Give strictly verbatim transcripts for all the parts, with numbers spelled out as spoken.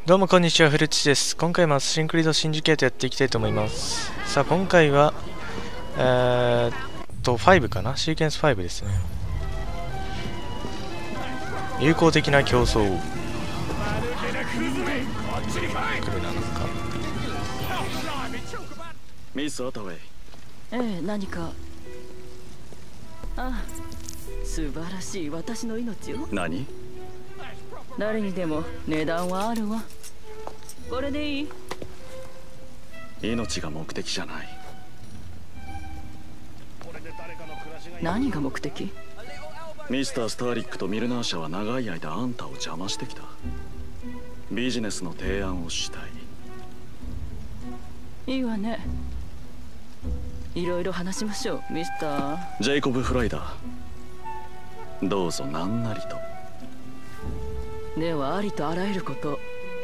どうもこんにちは、フルチです。今回もアサシンクリードシンジケートやっていきたいと思います。さあ今回はえー、っとファイブかな、シーケンスファイブですね。友好的な競争。来るな、なんかミス・アタウェイ。 ええ、何か。ああ、素晴らしい私の命を。 何？ 誰にでも値段はあるわ。これでいい？ 命が目的じゃない。 何が目的？ ミスター・スターリックとミルナー社は長い間あんたを邪魔してきた。ビジネスの提案をしたい。 いいわね。いろいろ話しましょう、ミスタージェイコブ・フライダー。どうぞ何なりと。 ではありとあらゆること。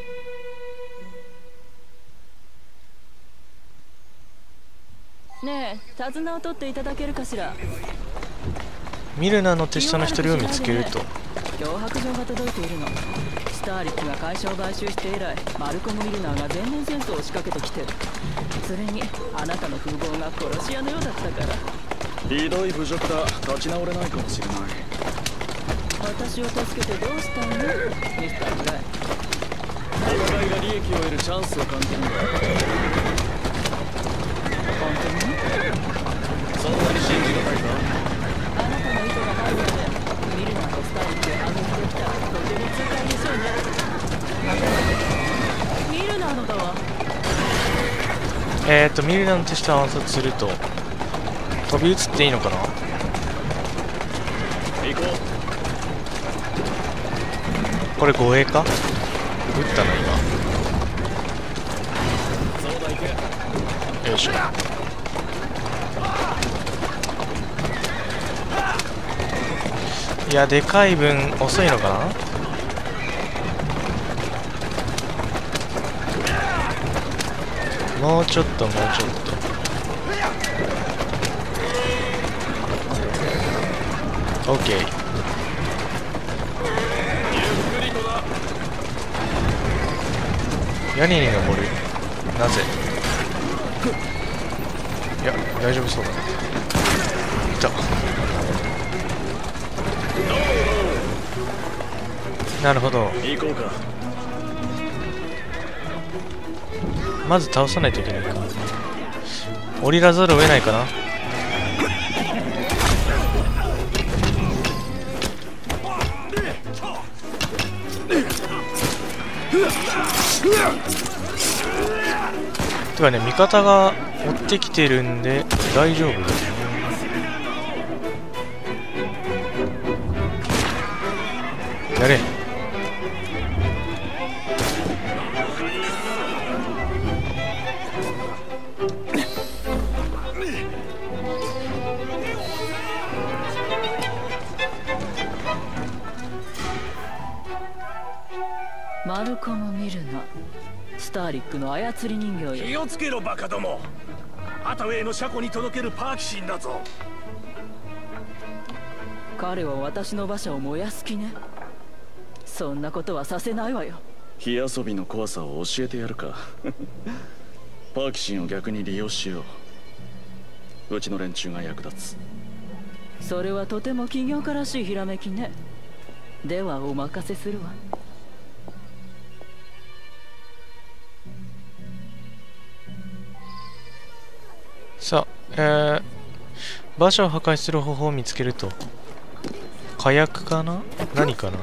ねえ、手綱を取っていただけるかしら。 ミルナの手下の一人を見つけると脅迫状が届いているの。スターリックが会社を買収して以来、マルコム・ミルナーが全面戦争を仕掛けてきてる。それにあなたの風貌が殺し屋のようだったから。 ひどい侮辱だ。立ち直れないかもしれない。 私を助けてどうしたの、ミスター・フライ。 お互いが利益を得るチャンスを感じるんだ。 本当に？ そんなに信じがたいか？ あなたの意図がないので、ミルナーとスターリックを反撃できたらとても痛快でしょうね。ミルナーのだわ。 えーっとミルナの手下を暗殺すると飛び移っていいのかな。 行こう。 これ護衛か？撃ったな今。 そうだ、行け。 よいしょ。いや、でかい分遅いのかな。もうちょっともうちょっと。 OK。屋根に登る。なぜ？いや、大丈夫そうだね。いた。なるほど。 行こうか。 まず倒さないといけないか。降りらざるを得ないかな。てかね、味方が追ってきてるんで大丈夫ですね。やれ。 マルコム・ミルナ、スターリックの操り人形よ。 気をつけろバカども。アタウェイの車庫に届けるパーキシンだぞ。 彼は私の馬車を燃やす気ね。そんなことはさせないわよ。 火遊びの怖さを教えてやるか。パーキシンを逆に利用しよう。うちの連中が役立つ。 それはとても起業家らしいひらめきね。ではお任せするわ。 さあ、えー、馬車を破壊する方法を見つけると。火薬かな？何かな？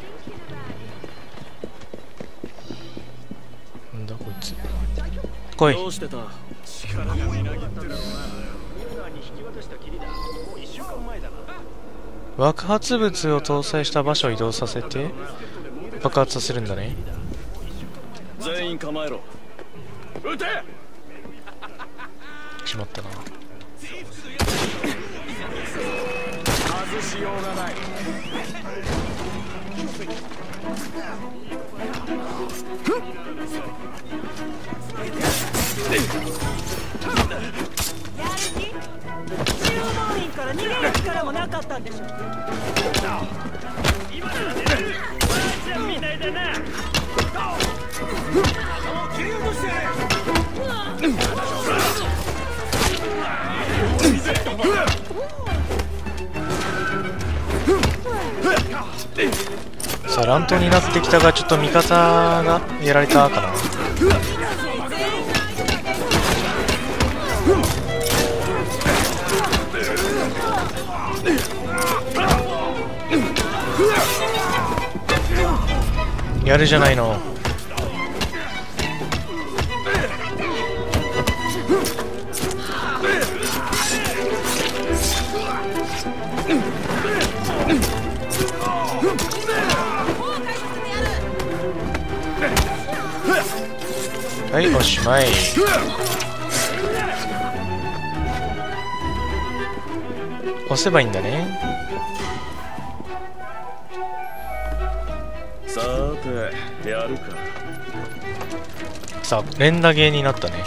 なんだこいつ。来い。 どうしてた？ 力がみなぎってるな。ミルナーに引き渡したきりだ。もう一週間前だな。 爆発物を搭載した馬車を移動させて爆発させるんだね。 全員構えろ。 撃て！ しまったな。 外しようがない。 やる気？中央員から逃げる力もなかったんでしょ。 今なら出る。ワンちゃんみたいだな。 さあ乱闘になってきたが、ちょっと味方がやられたかな。やるじゃないの。はい、おしまい。押せばいいんだね。 さてやるか。 さあ連打ゲーになったね。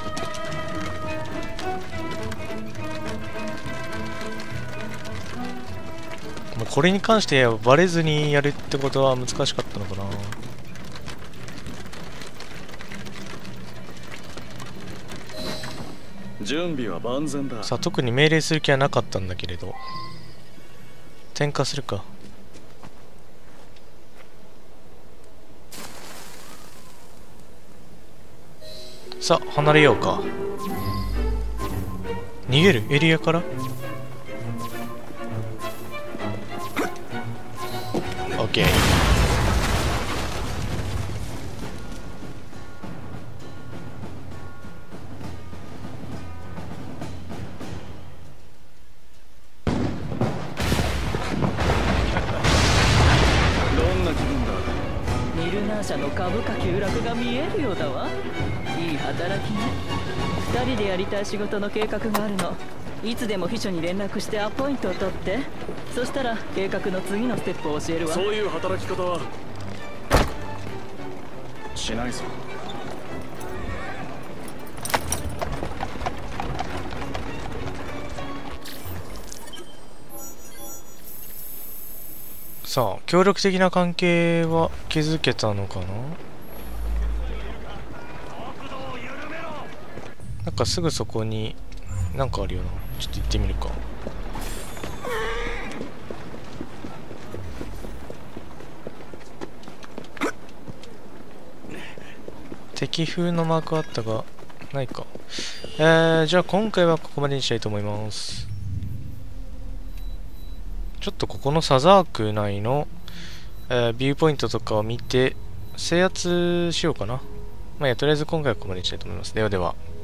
もうこれに関してバレずにやるってことは難しかったのかな。 準備は万全だ。 さあ特に命令する気はなかったんだけれど、点火するか。さあ離れようか。逃げるエリアから。オッケー。 ミルナー社の株価急落が見えるようだわ。いい働きね。二人でやりたい仕事の計画があるの。いつでも秘書に連絡してアポイントを取って、そしたら計画の次のステップを教えるわ。 そういう働き方はしないぞ。 さあ協力的な関係は築けたのかな。なんかすぐそこになんかあるよな。ちょっと行ってみるか。敵風のマークあったがないか。えー、じゃあ今回はここまでにしたいと思います。ちょっとここのサザーク内の、えー、ビューポイントとかを見て制圧しようかな。まあいや、とりあえず今回はここまでにしたいと思います。ではでは。